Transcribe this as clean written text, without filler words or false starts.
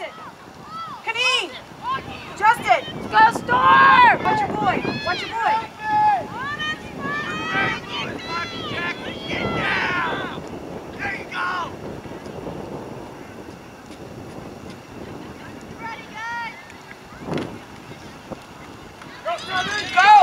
Justin! Kaneen! Justin! Go Storm! Watch your boy! Watch your boy! Get down! There you go! Ready, guys! Go, Southern! Go!